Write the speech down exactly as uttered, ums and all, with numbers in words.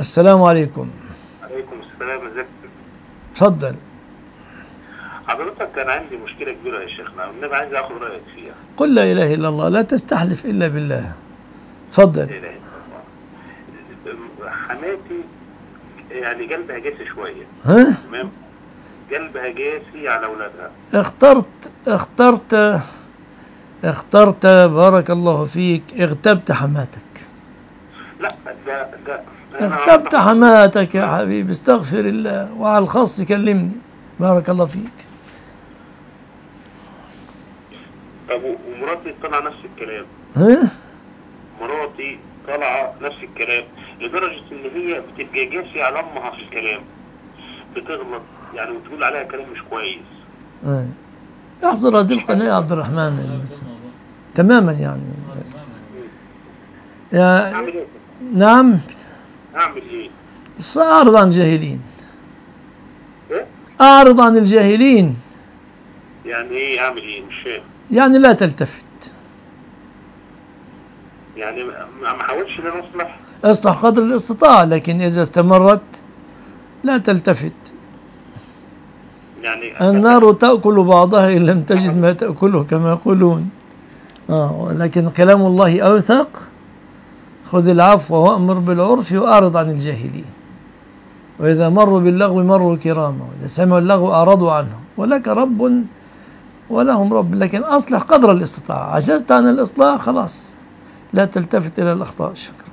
السلام عليكم. عليكم السلام، ازيك؟ تفضل. حضرتك كان عندي مشكلة كبيرة يا شيخنا، والنبي عايز اخد رأيك فيها. قل لا إله إلا الله، لا تستحلف إلا بالله. تفضل. لا اله الا الله. حماتي يعني قلبها جاسي شوية. ها؟ تمام؟ قلبها جاسي على اولادها. اخترت اخترت اخترت بارك الله فيك، اغتبت حماتك. لا ده ده أنا اغتبت أعرف- حماتك يا حبيبي، استغفر الله، وعلى الخاص كلمني. بارك الله فيك. طب ومراتي طالعة نفس الكلام. ها؟ مراتي طالعة نفس الكلام لدرجة ان هي بتبقى جاسي على امها في الكلام. بتغلط يعني وتقول عليها كلام مش كويس. ها. احضر هذه القناة يا عبد الرحمن. تماما يعني. يا اعمل ايه؟ نعم. اعمل ايه؟ أعرض عن الجاهلين. ايه؟ أعرض عن الجاهلين. يعني ايه اعمل ايه؟ مش فاهم. يعني لا تلتفت. يعني ما ما حاولش ان انا اصلح. اصلح قدر الاستطاعة، لكن إذا استمرت لا تلتفت. يعني النار تأكل بعضها إن لم تجد ما تأكله كما يقولون. آه لكن كلام الله أوثق. خذ العفو وأمر بالعرف وأعرض عن الجاهلين. وإذا مروا باللغو مروا كراما، وإذا سمعوا اللغو أعرضوا عنه. ولك رب ولهم رب، لكن أصلح قدر الاستطاعة. عجزت عن الإصلاح خلاص، لا تلتفت إلى الأخطاء. شكرا.